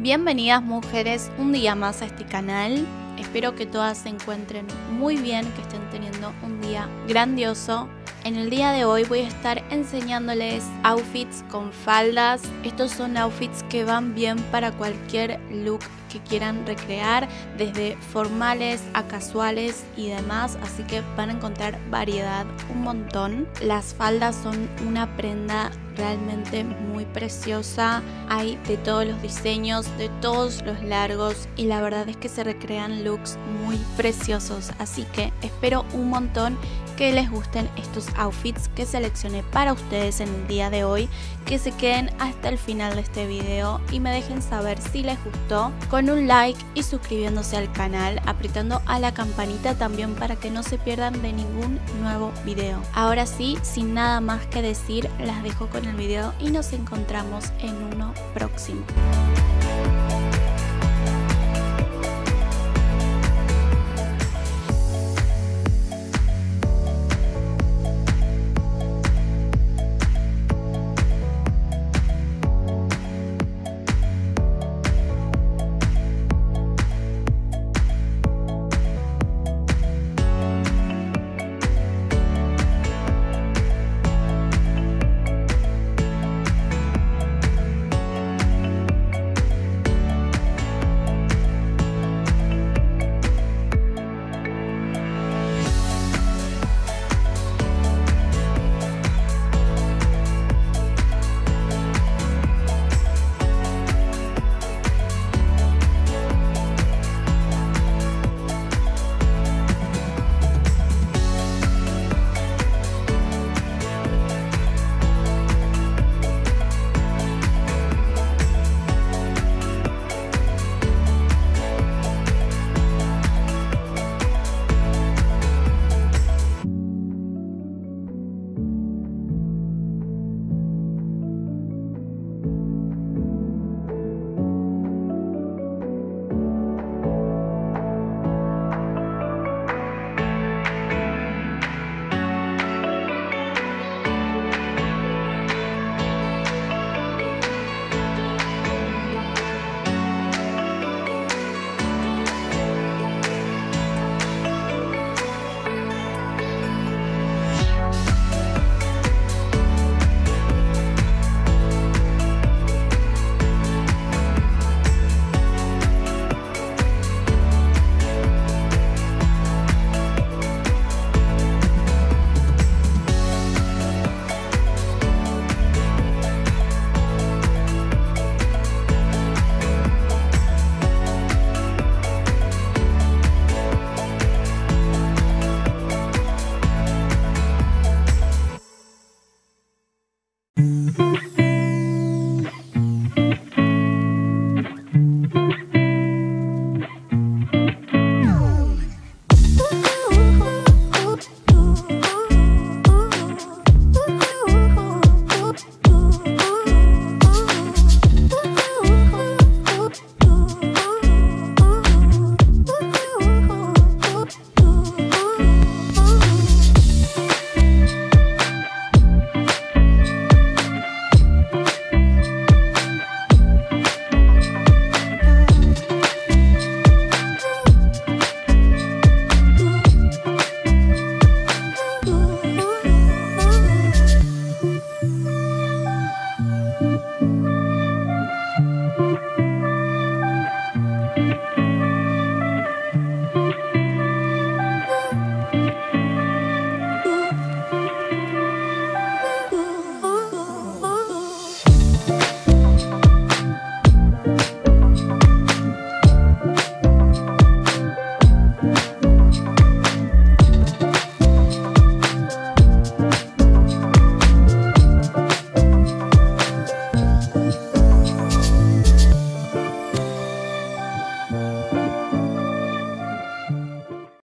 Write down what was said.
Bienvenidas mujeres un día más a este canal. Espero que todas se encuentren muy bien, que estén teniendo un día grandioso. En el día de hoy voy a estar enseñándoles outfits con faldas. Estos son outfits que van bien para cualquier look que quieran recrear, desde formales a casuales y demás, así que van a encontrar variedad, un montón. Las faldas son una prenda realmente muy preciosa, hay de todos los diseños, de todos los largos, y la verdad es que se recrean looks muy preciosos, así que espero un montón que les gusten estos outfits que seleccioné para ustedes en el día de hoy, que se queden hasta el final de este video y me dejen saber si les gustó con un like y suscribiéndose al canal, apretando a la campanita también para que no se pierdan de ningún nuevo video. Ahora sí, sin nada más que decir, las dejo con el video y nos encontramos en uno próximo.